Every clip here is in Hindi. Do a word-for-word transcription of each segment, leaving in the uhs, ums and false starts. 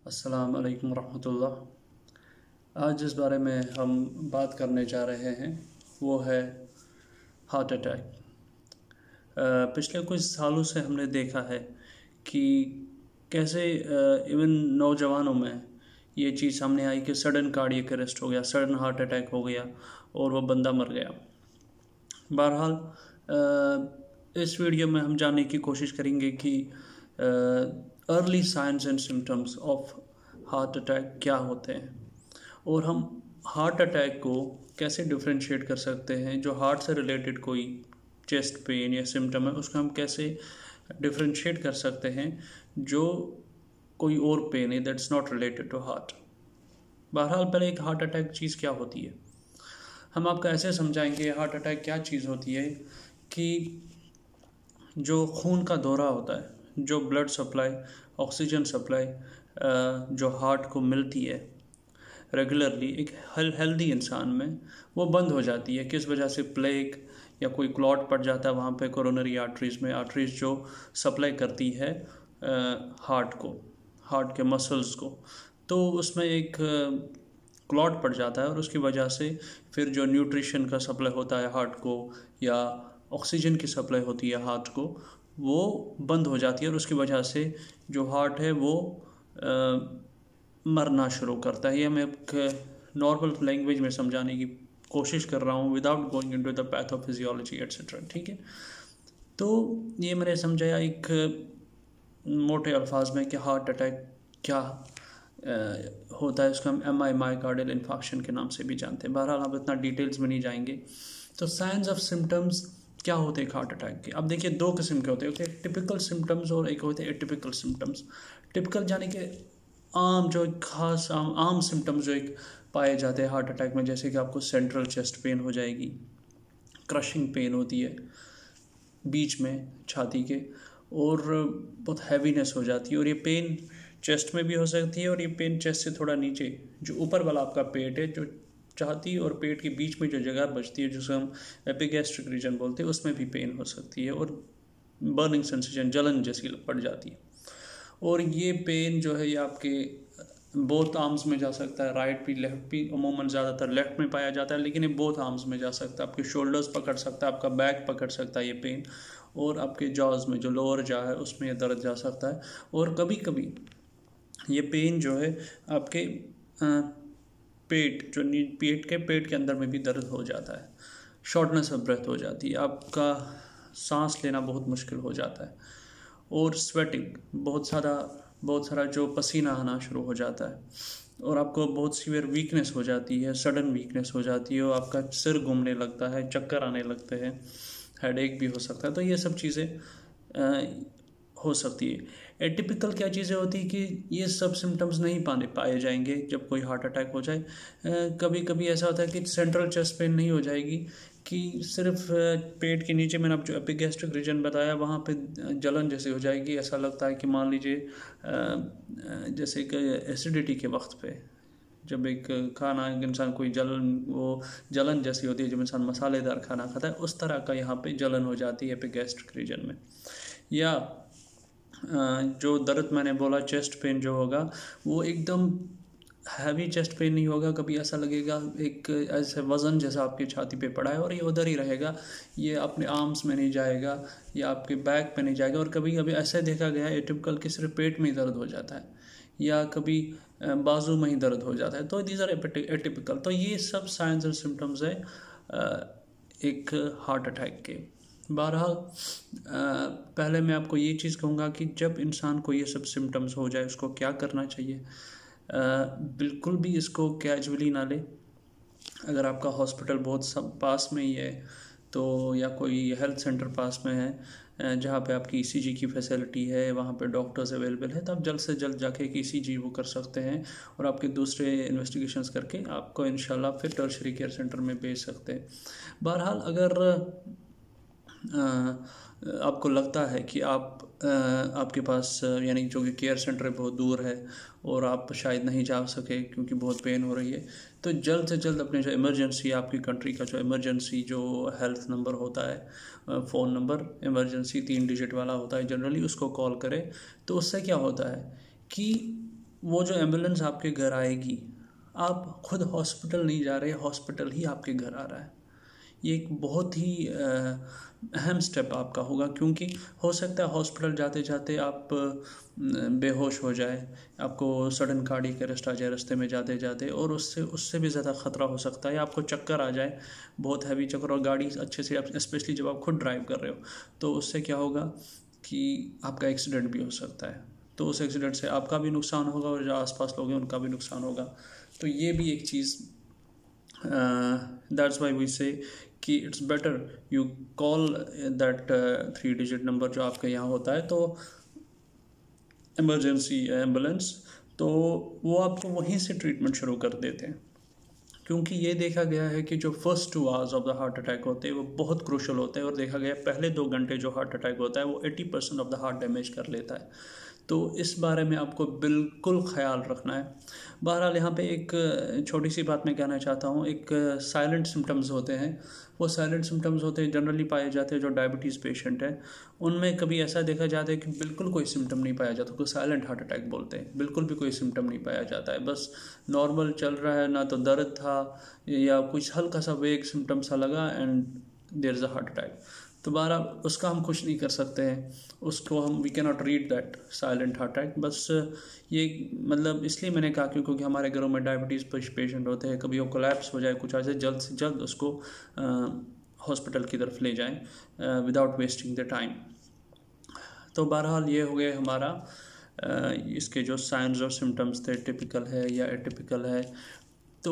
अस्सलाम वालेकुम रहमतुल्लाह। आज जिस बारे में हम बात करने जा रहे हैं वो है हार्ट अटैक। पिछले कुछ सालों से हमने देखा है कि कैसे इवन नौजवानों में ये चीज़ सामने आई कि सडन कार्डियक अरेस्ट हो गया, सडन हार्ट अटैक हो गया और वो बंदा मर गया। बहरहाल इस वीडियो में हम जानने की कोशिश करेंगे कि early signs and symptoms of heart attack क्या होते हैं और हम हार्ट अटैक को कैसे डिफरेंशिएट कर सकते हैं। जो हार्ट से रिलेटेड कोई चेस्ट पेन या सिम्टम है उसको हम कैसे डिफरेंशिएट कर सकते हैं जो कोई और पेन है that's not related to heart. बहरहाल पहले एक हार्ट अटैक चीज़ क्या होती है हम आपको ऐसे समझाएंगे। हार्ट अटैक क्या चीज़ होती है कि जो खून का दौरा होता है, जो ब्लड सप्लाई, ऑक्सीजन सप्लाई जो हार्ट को मिलती है रेगुलरली एक हेल्दी इंसान में, वो बंद हो जाती है। किस वजह से? प्लेग या कोई क्लॉट पड़ जाता है वहाँ पे कोरोनरी आर्टरीज़ में, आर्टरीज़ जो सप्लाई करती है हार्ट को, हार्ट के मसल्स को, तो उसमें एक क्लॉट पड़ जाता है और उसकी वजह से फिर जो न्यूट्रिशन का सप्लाई होता है हार्ट को या ऑक्सीजन की सप्लाई होती है हार्ट को, वो बंद हो जाती है और उसकी वजह से जो हार्ट है वो आ, मरना शुरू करता है। ये मैं एक नॉर्मल लैंग्वेज में समझाने की कोशिश कर रहा हूँ without going into the pathophysiology etcetera. ठीक है, तो ये मैंने समझाया एक मोटे अल्फाज में कि हार्ट अटैक क्या आ, होता है। इसको हम एम आई मायोकार्डियल इन्फार्क्शन के नाम से भी जानते हैं। बहरहाल हम इतना डिटेल्स में नहीं जाएंगे। तो साइंस ऑफ सिम्टम्स क्या होते हैं हार्ट अटैक के? अब देखिए दो किस्म के होते हैं, एक टिपिकल सिम्टम्स और एक होते हैं एटिपिकल सिम्टम्स। टिपिकल यानी कि आम जो खास आम आम सिम्टम्स जो एक पाए जाते हैं हार्ट अटैक में, जैसे कि आपको सेंट्रल चेस्ट पेन हो जाएगी, क्रशिंग पेन होती है बीच में छाती के, और बहुत हैवीनेस हो जाती है। और ये पेन चेस्ट में भी हो सकती है और ये पेन चेस्ट से थोड़ा नीचे जो ऊपर वाला आपका पेट है, जो छाती और पेट के बीच में जो जगह बचती है जिसे हम एपिगैस्ट्रिक रीजन बोलते हैं, उसमें भी पेन हो सकती है और बर्निंग सेंसेशन, जलन जैसी पड़ जाती है। और ये पेन जो है ये आपके बोथ आर्म्स में जा सकता है, राइट भी लेफ्ट भी, अमूमन ज़्यादातर लेफ्ट में पाया जाता है, लेकिन ये बोथ आर्म्स में जा सकता है। आपके शोल्डर्स पकड़ सकता है, आपका बैक पकड़ सकता है ये पेन, और आपके जॉज में जो लोअर जा है उसमें ये दर्द जा सकता है। और कभी कभी ये पेन जो है आपके आ, पेट जो पेट के पेट के अंदर में भी दर्द हो जाता है, शॉर्टनेस ऑफ ब्रेथ हो जाती है, आपका सांस लेना बहुत मुश्किल हो जाता है, और स्वेटिंग बहुत सारा बहुत सारा जो पसीना आना शुरू हो जाता है, और आपको बहुत सीवियर वीकनेस हो जाती है, सडन वीकनेस हो जाती है, और आपका सिर घूमने लगता है, चक्कर आने लगते हैं, हेडेक भी हो सकता है। तो ये सब चीज़ें हो सकती है। एटिपिकल क्या चीज़ें होती है कि ये सब सिम्टम्स नहीं पाने पाए जाएंगे जब कोई हार्ट अटैक हो जाए। कभी कभी ऐसा होता है कि सेंट्रल चेस्ट पेन नहीं हो जाएगी, कि सिर्फ पेट के नीचे मैंने अब जो एपिगैस्ट्रिक रीजन बताया वहाँ पे जलन जैसे हो जाएगी। ऐसा लगता है कि मान लीजिए जैसे कि एसिडिटी के वक्त पे जब एक खाना इंसान कोई जलन वो जलन जैसी होती है, जब इंसान मसालेदार खाना खाता है, उस तरह का यहाँ पे जलन हो जाती है एपिगैस्ट्रिक रीजन में। या जो दर्द मैंने बोला चेस्ट पेन जो होगा वो एकदम हैवी चेस्ट पेन नहीं होगा। कभी ऐसा लगेगा एक ऐसे वज़न जैसा आपकी छाती पे पड़ा है और ये उधर ही रहेगा, ये अपने आर्म्स में नहीं जाएगा या आपके बैक पे नहीं जाएगा। और कभी कभी ऐसा देखा गया है एटिपिकल कि सिर्फ पेट में ही दर्द हो जाता है या कभी बाजू में ही दर्द हो जाता है। तो दीज आर एटिपिकल। तो ये सब साइंस एंड सिम्टम्स है एक हार्ट अटैक के। बहरहाल पहले मैं आपको ये चीज़ कहूँगा कि जब इंसान को ये सब सिम्टम्स हो जाए उसको क्या करना चाहिए। बिल्कुल भी इसको कैजुअली ना ले। अगर आपका हॉस्पिटल बहुत सब पास में ही है तो, या कोई हेल्थ सेंटर पास में है जहाँ पे आपकी ईसीजी की फैसिलिटी है, वहाँ पे डॉक्टर्स अवेलेबल है, तो आप जल्द से जल्द जाके एक ईसीजी वो कर सकते हैं और आपके दूसरे इन्वेस्टिगेशंस करके आपको इंशाल्लाह फिर टर्शरी केयर सेंटर में भेज सकते हैं। बहरहाल अगर आ, आपको लगता है कि आप आ, आपके पास यानी जो कि केयर सेंटर बहुत दूर है और आप शायद नहीं जा सके क्योंकि बहुत पेन हो रही है, तो जल्द से जल्द अपने जो इमरजेंसी आपकी कंट्री का जो इमरजेंसी जो हेल्थ नंबर होता है, फ़ोन नंबर इमरजेंसी तीन डिजिट वाला होता है जनरली, उसको कॉल करें। तो उससे क्या होता है कि वो जो एम्बुलेंस आपके घर आएगी, आप खुद हॉस्पिटल नहीं जा रहे, हॉस्पिटल ही आपके घर आ रहा है। ये एक बहुत ही अहम स्टेप आपका होगा, क्योंकि हो सकता है हॉस्पिटल जाते जाते आप बेहोश हो जाए, आपको सडन कार्डियक अरेस्ट आ जाए रास्ते में जाते जाते, और उससे उससे भी ज़्यादा ख़तरा हो सकता है, आपको चक्कर आ जाए, बहुत हैवी चक्कर, और गाड़ी अच्छे से, स्पेशली जब आप खुद ड्राइव कर रहे हो, तो उससे क्या होगा कि आपका एक्सीडेंट भी हो सकता है। तो उस एक्सीडेंट से आपका भी नुकसान होगा और जो आसपास लोग हैं उनका भी नुकसान होगा। तो ये भी एक चीज़, दैट्स वाई वी से कि it's better you call that three digit number जो आपके यहाँ होता है, तो इमरजेंसी एम्बुलेंस, तो वो आपको वहीं से ट्रीटमेंट शुरू कर देते हैं। क्योंकि ये देखा गया है कि जो first two hours of the heart attack होते हैं वो बहुत क्रूशल होते हैं, और देखा गया है पहले दो घंटे जो हार्ट अटैक होता है वो अस्सी percent of the heart damage कर लेता है। तो इस बारे में आपको बिल्कुल ख्याल रखना है। बहरहाल यहाँ पे एक छोटी सी बात मैं कहना चाहता हूँ, एक साइलेंट सिम्टम्स होते हैं, वो साइलेंट सिम्टम्स होते हैं जनरली पाए जाते हैं जो डायबिटीज़ पेशेंट है, उनमें कभी ऐसा देखा जाता है कि बिल्कुल कोई सिम्टम नहीं पाया जाता, उसको साइलेंट हार्ट अटैक बोलते हैं, बिल्कुल भी कोई सिम्टम नहीं पाया जाता है, बस नॉर्मल चल रहा है, ना तो दर्द था या कुछ हल्का सा वेग सिम्टम सा लगा and there is a heart attack. तो बहरहाल उसका हम कुछ नहीं कर सकते हैं, उसको हम we can not read that silent heart attack. बस ये मतलब इसलिए मैंने कहा क्योंकि हमारे घरों में डायबिटीज़ पेशेंट होते हैं, कभी वो कोलैप्स हो जाए कुछ ऐसे, जल्द से जल्द उसको हॉस्पिटल की तरफ ले जाएं विदाउट वेस्टिंग द टाइम। तो बहरहाल ये हो गया हमारा uh, इसके जो साइंस और सिम्टम्स थे, टिपिकल है या एटिपिकल है। तो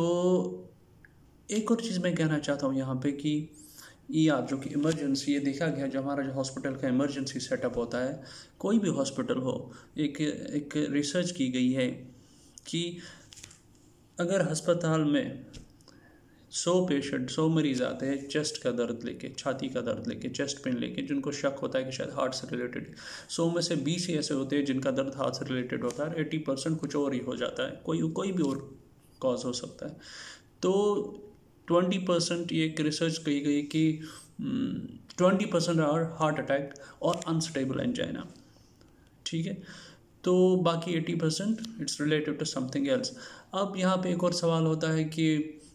एक और चीज़ मैं कहना चाहता हूँ यहाँ पे कि ई आर जो कि इमरजेंसी, ये देखा गया जो हमारा जो हॉस्पिटल का इमरजेंसी सेटअप होता है, कोई भी हॉस्पिटल हो, एक एक रिसर्च की गई है कि अगर अस्पताल में सौ पेशेंट सौ मरीज आते हैं चेस्ट का दर्द लेके, छाती का दर्द लेके, चेस्ट पेन लेके, जिनको शक होता है कि शायद हार्ट से रिलेटेड, सौ में से बीस ही ऐसे होते हैं जिनका दर्द हार्ट से रिलेटेड होता है, एटी परसेंट कुछ और ही हो जाता है, कोई कोई भी और कॉज हो सकता है। तो ट्वेंटी परसेंट ये एक रिसर्च कही गई कि twenty percent are heart attack और अनस्टेबल एंजाइना, ठीक है, तो बाकी eighty percent it's related to something else. अब यहाँ पे एक और सवाल होता है कि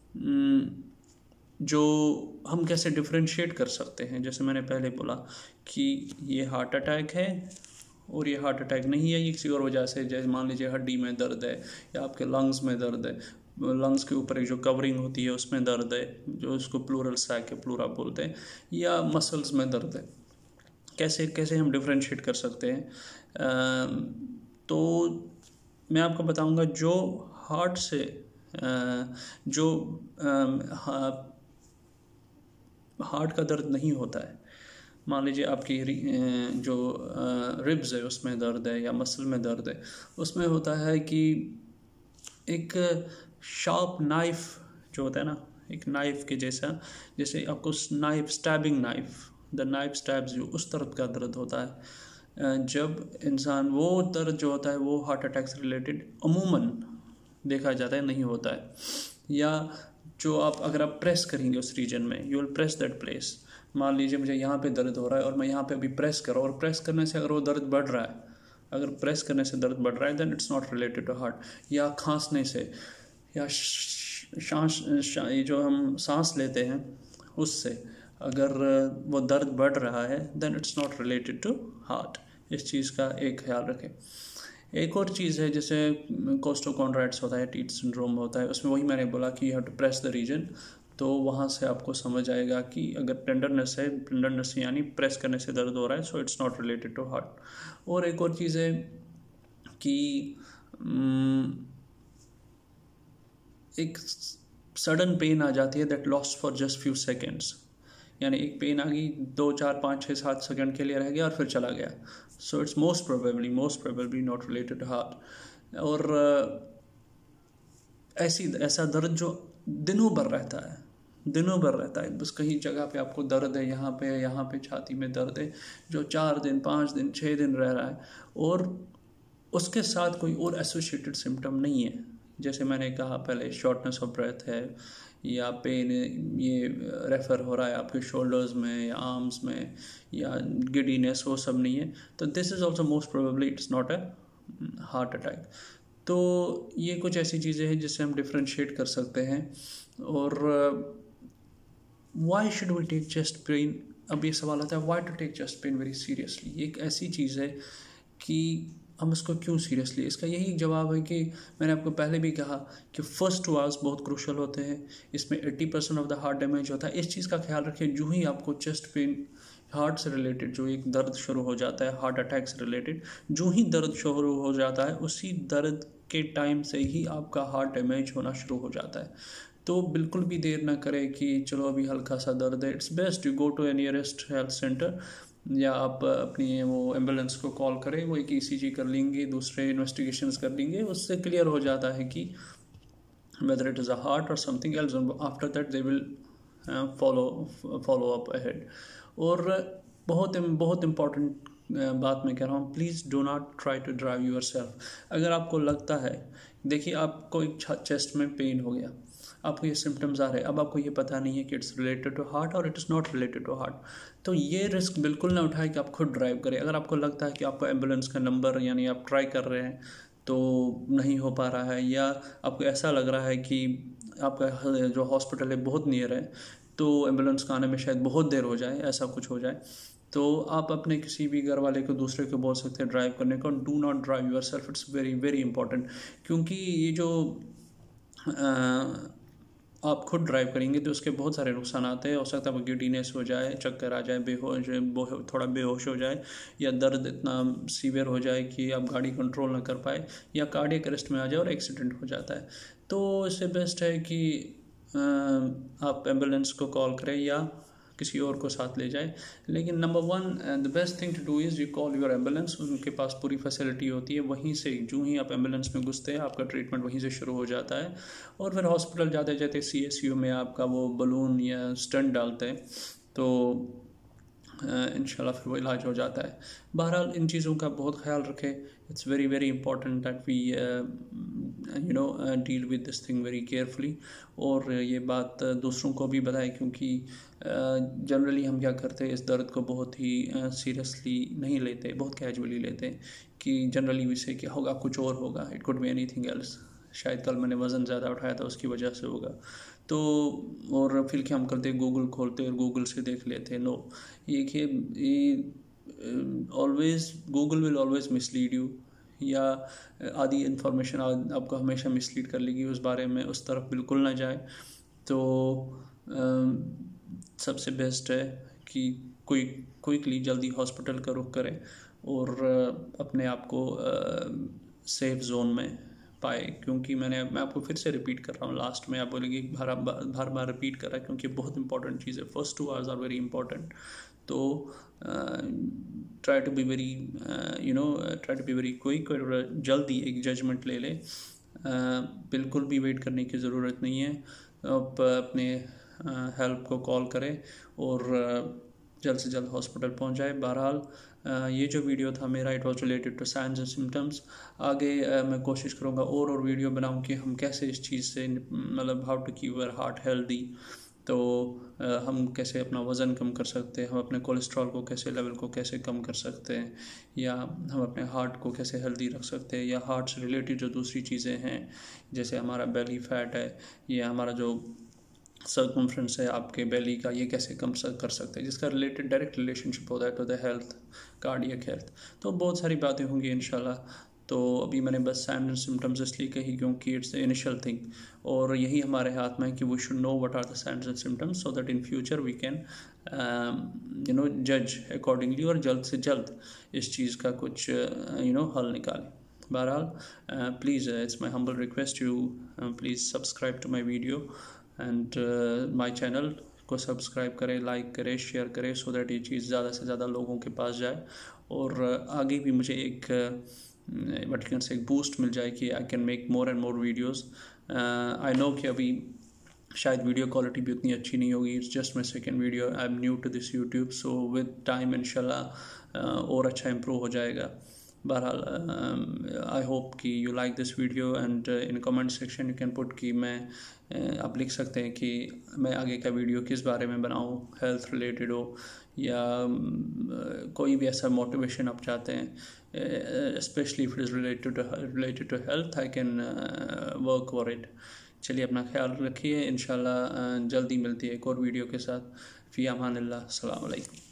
जो हम कैसे डिफ्रेंशिएट कर सकते हैं, जैसे मैंने पहले बोला कि ये हार्ट अटैक है और ये हार्ट अटैक नहीं है, ये किसी और वजह से, जैसे मान लीजिए हड्डी में दर्द है या आपके लंग्स में दर्द है, लंग्स के ऊपर एक जो कवरिंग होती है उसमें दर्द है, जो उसको प्लूरल सैक है, प्लूरा बोलते हैं, या मसल्स में दर्द है। कैसे कैसे हम डिफ्रेंशिएट कर सकते हैं? आ, तो मैं आपको बताऊंगा, जो हार्ट से आ, जो हार्ट का दर्द नहीं होता है, मान लीजिए आपकी जो रिब्स है उसमें दर्द है या मसल में दर्द है, उसमें होता है कि एक शार्प नाइफ जो होता है ना, एक नाइफ के जैसा, जैसे आपको knife stabbing knife, the knife stabs you, उस तरह का दर्द होता है जब इंसान, वो दर्द जो होता है वो हार्ट अटैक से रिलेटेड अमूमन देखा जाता है नहीं होता है। या जो आप अगर आप प्रेस करेंगे उस रीजन में, you will press that place, मान लीजिए मुझे यहाँ पे दर्द हो रहा है और मैं यहाँ पे अभी प्रेस कर रहा हूँ, और प्रेस करने से अगर वो दर्द बढ़ रहा है, अगर प्रेस करने से दर्द बढ़ रहा है then it's not related to heart. या खांसने से या सांस जो हम सांस लेते हैं उससे अगर वो दर्द बढ़ रहा है then it's not related to heart. इस चीज़ का एक ख्याल रखें। एक और चीज़ है जैसे कोस्टोकॉन्ड्राइटिस होता है, टीथ सिंड्रोम होता है, उसमें वही मैंने बोला कि you have to press the region, तो वहाँ से आपको समझ आएगा कि अगर टेंडरनेस है, टेंडरनेस यानी प्रेस करने से दर्द हो रहा है, so it's not related to heart. और एक और चीज़ है कि एक सडन पेन आ जाती है that lost for just few seconds, यानी एक पेन आ गई, दो चार पाँच छः सात सेकंड के लिए रह गया और फिर चला गया, so it's most probably most probably not related to heart. और ऐसी ऐसा दर्द जो दिनों भर रहता है, दिनों भर रहता है, बस कहीं जगह पे आपको दर्द है, यहाँ पे यहाँ पे छाती में दर्द है, जो चार दिन पाँच दिन छः दिन रह रहा है और उसके साथ कोई और एसोसिएटेड सिम्टम नहीं है, जैसे मैंने कहा पहले शॉर्टनेस ऑफ ब्रेथ है या पेन ये रेफर हो रहा है आपके शोल्डर्स में या आर्म्स में या गिडीनेस, वो सब नहीं है, तो this is also most probably it's not a heart attack. तो ये कुछ ऐसी चीज़ें हैं जिससे हम डिफ्रेंशिएट कर सकते हैं। और why should we take chest pain, अब ये सवाल आता है why to take chest pain very seriously. ये एक ऐसी चीज़ है कि हम इसको क्यों सीरियसली, इसका यही जवाब है कि मैंने आपको पहले भी कहा कि फर्स्ट टू आवर्स बहुत क्रूशल होते हैं। इसमें अस्सी percent of the heart damage होता है। इस चीज़ का ख्याल रखें, जो ही आपको चेस्ट पेन, हार्ट से रिलेटेड जो एक दर्द शुरू हो जाता है, हार्ट अटैक से रिलेटेड जो ही दर्द शुरू हो जाता है, उसी दर्द के टाइम से ही आपका हार्ट डैमेज होना शुरू हो जाता है। तो बिल्कुल भी देर ना करें कि चलो अभी हल्का सा दर्द है, it's best you go to a nearest health centre, या आप अपनी वो एम्बुलेंस को कॉल करें, वो एक ईसीजी कर लेंगे, दूसरे इन्वेस्टिगेशंस कर लेंगे, उससे क्लियर हो जाता है कि whether it is a heart or something else, and after that they will uh, follow follow up ahead. और बहुत बहुत इम्पॉर्टेंट बात मैं कह रहा हूँ, please do not try to drive yourself. अगर आपको लगता है, देखिए आपको एक चेस्ट में पेन हो गया, आपको ये सिम्टम्स आ रहे हैं, अब आपको ये पता नहीं है कि इट्स रिलेटेड टू हार्ट और it is not related to heart, तो ये रिस्क बिल्कुल ना उठाए कि आप खुद ड्राइव करें। अगर आपको लगता है कि आपको एम्बुलेंस का नंबर, यानी आप ट्राई कर रहे हैं तो नहीं हो पा रहा है, या आपको ऐसा लग रहा है कि आपका जो हॉस्पिटल है बहुत नियर है, तो एम्बुलेंस का आने में शायद बहुत देर हो जाए, ऐसा कुछ हो जाए, तो आप अपने किसी भी घर वाले को, दूसरे को बोल सकते हैं ड्राइव करने को। Do not drive yourself, it's very very important. क्योंकि ये जो आ, आप खुद ड्राइव करेंगे तो उसके बहुत सारे नुकसान आते हैं। हो सकता है वो गिडीनेस हो जाए, चक्कर आ जाए, बेहोश थोड़ा बेहोश हो जाए, या दर्द इतना सीवियर हो जाए कि आप गाड़ी कंट्रोल ना कर पाए, या कार्डियक अरेस्ट में आ जाए और एक्सीडेंट हो जाता है। तो इससे बेस्ट है कि आप एम्बुलेंस को कॉल करें या किसी और को साथ ले जाए। लेकिन number one the best thing to do is you call your ambulance. उनके पास पूरी फैसिलिटी होती है, वहीं से जो ही आप एम्बुलेंस में घुसते हैं आपका ट्रीटमेंट वहीं से शुरू हो जाता है। और फिर हॉस्पिटल जाते जाते सी एस यू में आपका वो बलून या स्टंट डालते हैं, तो इंशाल्लाह फिर वो इलाज हो जाता है। बहरहाल इन चीज़ों का बहुत ख्याल रखें। It's very very important that we you know deal with this thing very carefully, और ये बात दूसरों को भी बताएं, क्योंकि जनरली uh, हम क्या करते हैं, इस दर्द को बहुत ही सीरियसली uh, नहीं लेते, बहुत कैजुअली लेते हैं कि जनरली विषय क्या होगा, कुछ और होगा, it could be anything else, शायद कल मैंने वज़न ज़्यादा उठाया था उसकी वजह से होगा। तो और फिर क्या हम करते, गूगल खोलते और गूगल से देख लेते। नो, ये always Google will always mislead you, या आधी इंफॉर्मेशन आपको हमेशा मिसलीड कर लेगी, उस बारे में उस तरफ बिल्कुल ना जाए। तो uh, सबसे बेस्ट है कि कोई क्विकली जल्दी हॉस्पिटल का रुख करें और अपने आप को सेफ जोन में पाए। क्योंकि मैंने मैं आपको फिर से रिपीट कर रहा हूँ, लास्ट में आप बोलेंगे बार बार बार रिपीट कर रहा है, क्योंकि बहुत इंपॉर्टेंट चीज़ है। First two hours are very important. तो try to be very you know try to be very quick, और जल्दी एक जजमेंट ले लें। uh, बिल्कुल भी वेट करने की ज़रूरत नहीं है। आप अपने हेल्प को कॉल करें और जल्द से जल्द हॉस्पिटल पहुंच जाए। बहरहाल ये जो वीडियो था मेरा, it was related to signs and symptoms. आगे मैं कोशिश करूंगा और और वीडियो बनाऊं कि हम कैसे इस चीज़ से, मतलब how to keep our heart healthy, तो हम कैसे अपना वज़न कम कर सकते हैं, हम अपने कोलेस्ट्रॉल को कैसे लेवल को कैसे कम कर सकते हैं, या हम अपने हार्ट को कैसे हेल्दी रख सकते हैं, या हार्ट से रिलेटेड जो दूसरी चीज़ें हैं जैसे हमारा बेली फैट है, या हमारा जो सर्कमफ्रेंस है आपके बेली का, ये कैसे कम कर सकते हैं, जिसका रिलेटेड डायरेक्ट रिलेशनशिप होता है to the health, cardiac health. तो बहुत सारी बातें होंगी इंशाल्लाह। तो अभी मैंने बस साइंस एंड सिम्टम्स इसलिए कही क्योंकि इट्स द इनिशियल थिंग, और यही हमारे हाथ में है कि we should know what are the signs and symptoms so that in future we can you know जज अकॉर्डिंगली, और जल्द से जल्द इस चीज़ का कुछ यू नो हल निकालें। बहरहाल please, it's my humble request, you please subscribe to my video and my channel को सब्सक्राइब करें, लाइक करें, शेयर करें, सो दैट ये चीज़ ज़्यादा से ज़्यादा लोगों के पास जाए, और आगे भी मुझे एक वर्टिकल से एक बूस्ट मिल जाए कि I can make more and more videos. I know कि अभी शायद वीडियो क्वालिटी भी उतनी अच्छी नहीं होगी, it's just my second video, I am new to this YouTube, so with time इंशाल्लाह और अच्छा इम्प्रूव हो जाएगा। बहरहाल आई होप कि you like this video, and in comment section you can put कि मैं uh, आप लिख सकते हैं कि मैं आगे का वीडियो किस बारे में बनाऊं, हेल्थ रिलेटेड हो या uh, कोई भी ऐसा मोटिवेशन आप चाहते हैं, especially if it is related to related to health, I can uh, work for it. चलिए अपना ख्याल रखिए, इंशाल्लाह जल्दी मिलती है एक और वीडियो के साथ। फ़ी अमानिल्लाह, अस्सलाम वालेकुम।